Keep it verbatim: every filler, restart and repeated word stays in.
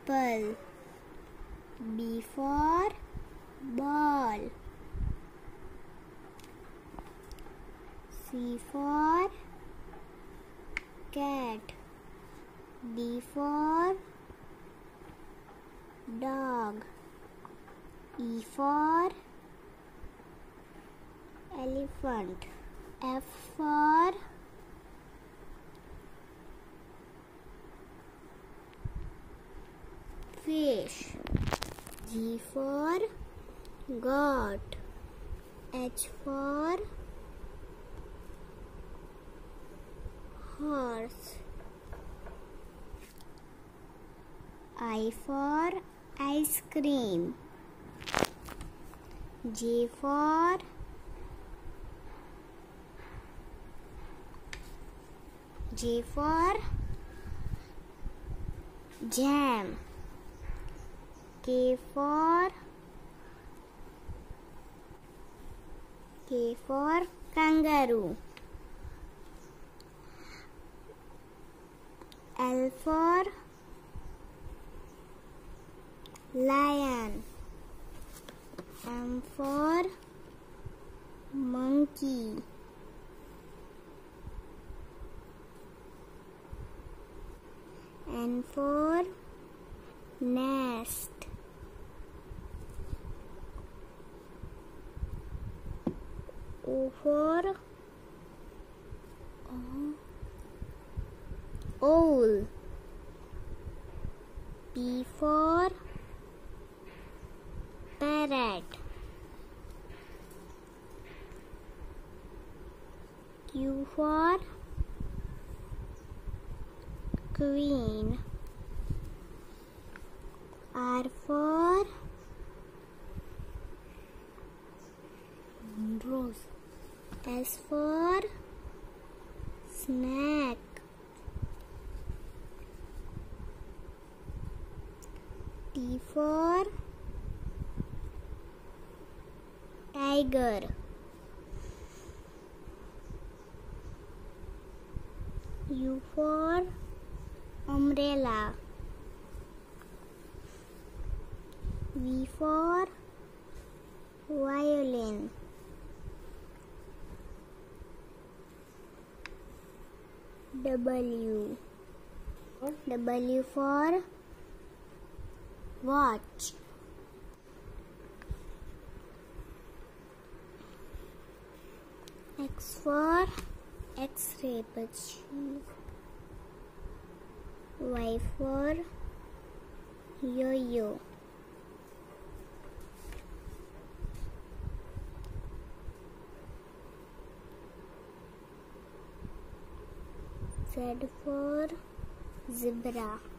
apple. B for ball. C for cat. D for dog. E for elephant. F for fish. G for goat. H for horse. I for ice cream. J for J for jam. K for K for kangaroo. L for lion. M for monkey. N for nest. O for owl. P for parrot. Q for queen. R for rose. S for snack. T for tiger. U for umbrella. V for violin. W. W for watch. X for X-ray machine. Y for yo-yo. Z for zebra.